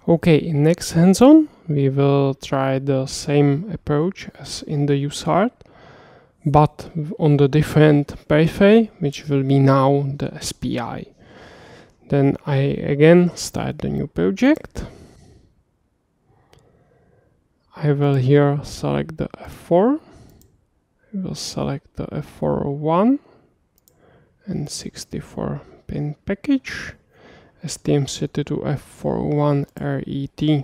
Okay, in next hands-on, we will try the same approach as in the USART, but on the different periphery, which will be now the SPI. Then I again start the new project. I will here select the F4. I will select the F401 and 64 pin package. STM32 F41 RET.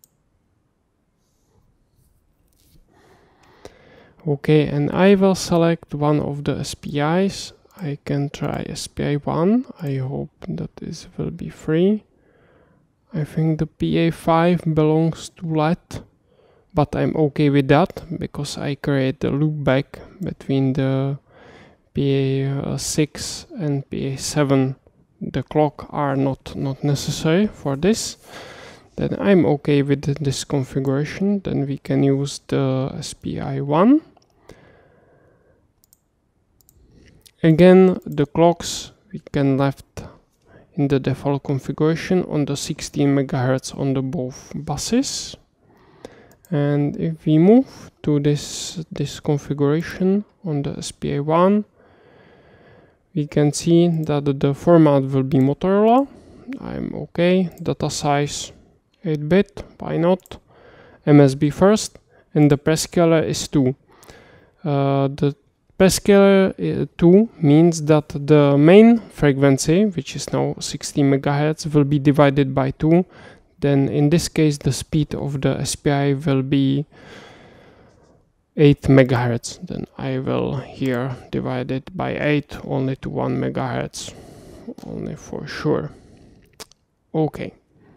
Okay, and I will select one of the SPIs. I can try SPI1. I hope that this will be free. I think the PA5 belongs to LED, but I'm okay with that because I create a loopback between the PA6 and PA7. The clock are not necessary for this. Then I'm okay with this configuration. Then we can use the SPI1. Again, the clocks we can left in the default configuration on the 16 MHz on the both buses. And if we move to this configuration on the SPI1, we can see that the format will be Motorola. I'm okay. Data size 8-bit, why not? MSB first, and the prescaler is 2. The prescaler 2 means that the main frequency, which is now 60 MHz, will be divided by 2. Then in this case, the speed of the SPI will be 8 MHz. Then I will here divide it by 8 only to 1 MHz, only for sure. Okay.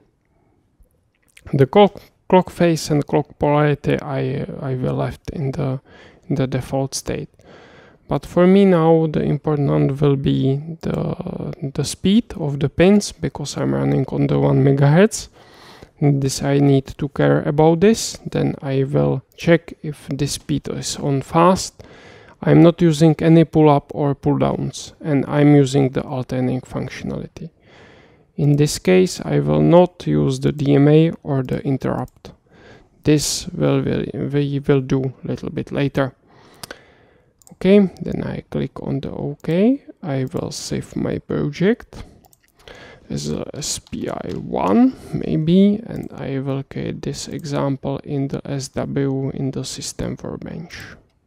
The clock phase and clock polarity I will left in the default state. But for me now the important will be the speed of the pins, because I'm running on the 1 MHz. This I need to care about this. Then I will check if this speed is on fast. I'm not using any pull up or pull downs, and I'm using the alternating functionality. In this case I will not use the DMA or the interrupt. This we will do a little bit later. Okay, then I click on the OK. I will save my project as a SPI1 maybe, and I will create this example in the SW in the system workbench.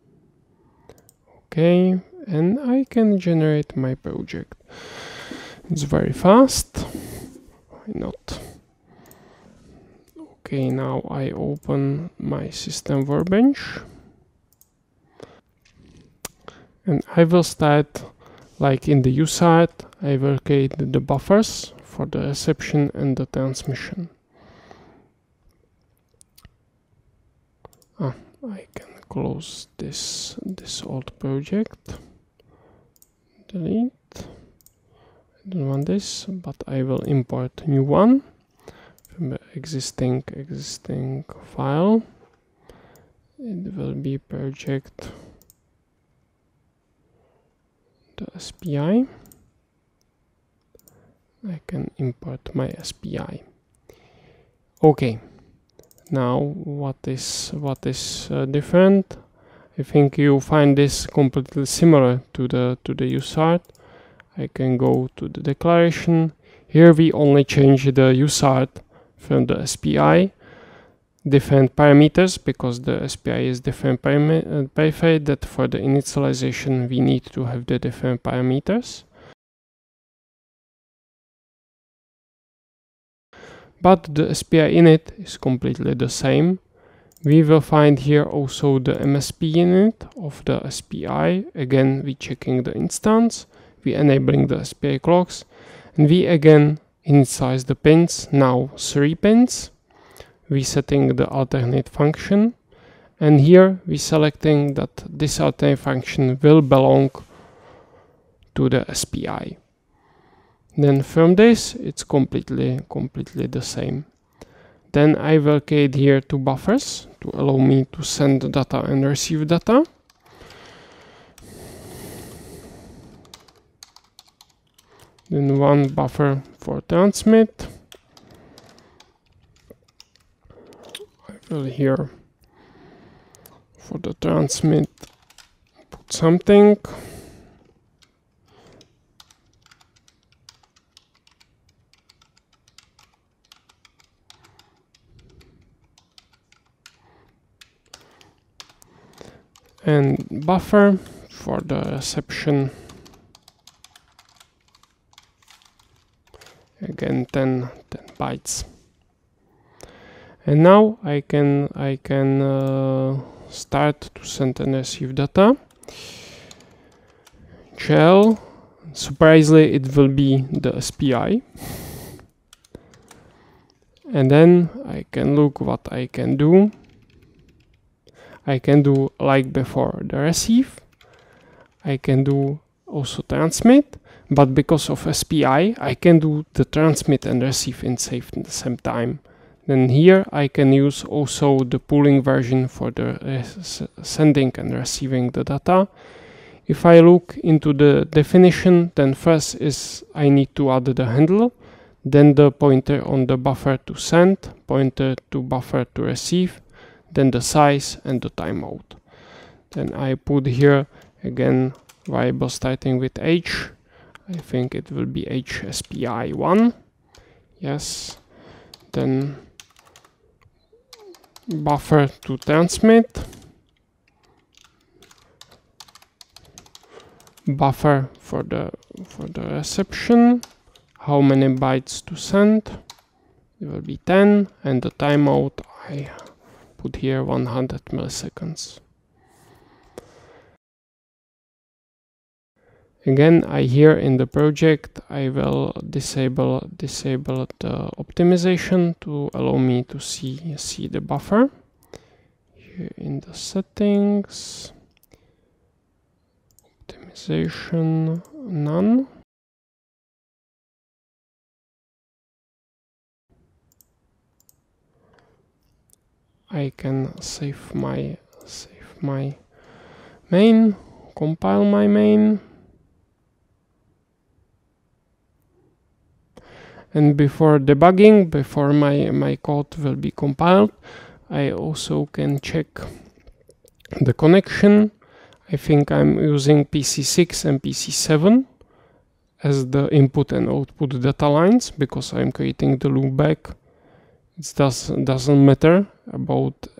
Okay, and I can generate my project. It's very fast. Why not? Okay, now I open my system workbench. And I will start like in the USART. I will create the buffers for the reception and the transmission. I can close this old project. Delete. I don't want this, but I will import a new one from the existing file. It will be project the SPI. I can import my SPI. Okay, now what is different? I think you find this completely similar to the USART. I can go to the declaration. Here we only change the USART from the SPI. Different parameters, because the SPI is different periphery, that for the initialization we need to have the different parameters. But the SPI init is completely the same. We will find here also the MSP init of the SPI. Again, we checking the instance, we enabling the SPI clocks, and we again initialize the pins, now 3 pins. We setting the alternate function, and here we selecting that this alternate function will belong to the SPI. Then from this it's completely the same. Then I will create here 2 buffers to allow me to send data and receive data. Then 1 buffer for transmit. will here for the transmit put something. And buffer for the reception, again 10 bytes. And now I can start to send and receive data. Shell, surprisingly it will be the SPI. And then I can look what I can do. I can do like before the receive. I can do also transmit, but because of SPI, I can do the transmit and receive in the same time. Then here I can use also the pooling version for the sending and receiving the data. If I look into the definition, then first is I need to add the handle, then the pointer on the buffer to send, pointer to buffer to receive, then the size and the timeout. Then I put here again variable starting with H. I think it will be HSPI1. Yes. Then buffer to transmit, buffer for the reception, how many bytes to send, it will be 10, and the timeout I put here 100 milliseconds. Again, here in the project I will disable the optimization to allow me to see the buffer. Here in the settings, optimization none. I can save my main, compile my main. And before debugging, before my code will be compiled, I also can check the connection. I think I'm using PC6 and PC7 as the input and output data lines because I'm creating the loopback. It doesn't matter about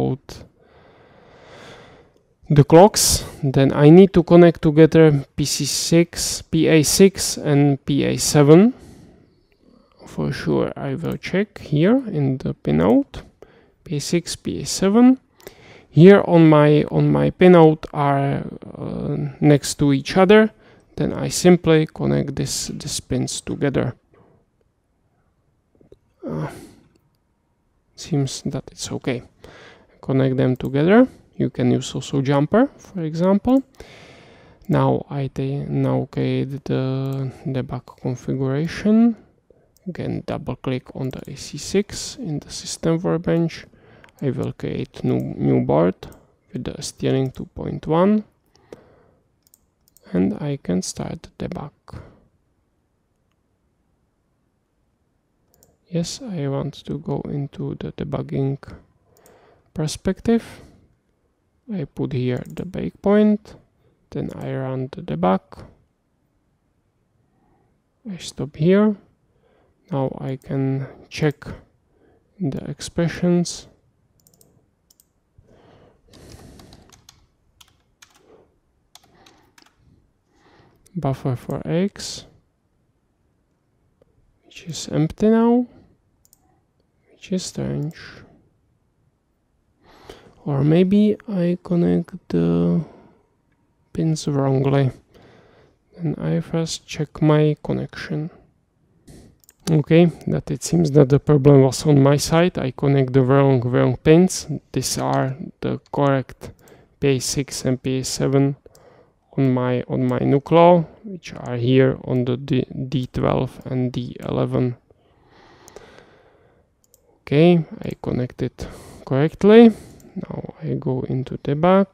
the clocks. Then I need to connect together PC6, PA6 and PA7. For sure I will check here in the pinout PA6, PA7. Here on my pinout are next to each other. Then I simply connect these pins together. Seems that it's okay. Connect them together. You can use also jumper, for example. Now I create the debug configuration. Again, double click on the AC6 in the system workbench. I will create new board with the steering 2.1, and I can start the debug. Yes, I want to go into the debugging perspective. I put here the breakpoint, then I run the debug. I stop here. Now I can check the expressions. Buffer for X, which is empty now, which is strange. Or maybe I connect the pins wrongly. And I first check my connection. Okay, that it seems that the problem was on my side. I connect the wrong pins. These are the correct PA6 and PA7 on my Nucleo, which are here on the D12 and D11. Okay, I connected correctly. Now I go into debug.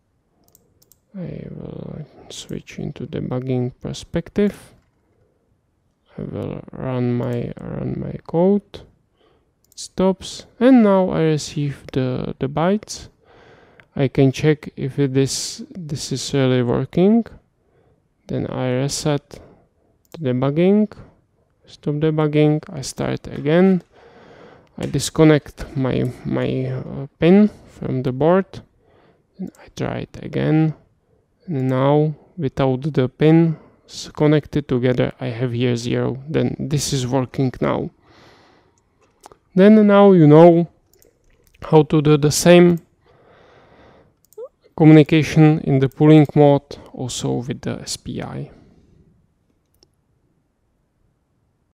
I will switch into debugging perspective. I will run my code. It's stops, and now I receive the bytes. I can check if this is really working. Then I reset the debugging, stop debugging, I start again. I disconnect my pin from the board, and I try it again. And now, without the pins connected together, I have here 0. Then this is working now. Then now you know how to do the same communication in the pooling mode, also with the SPI.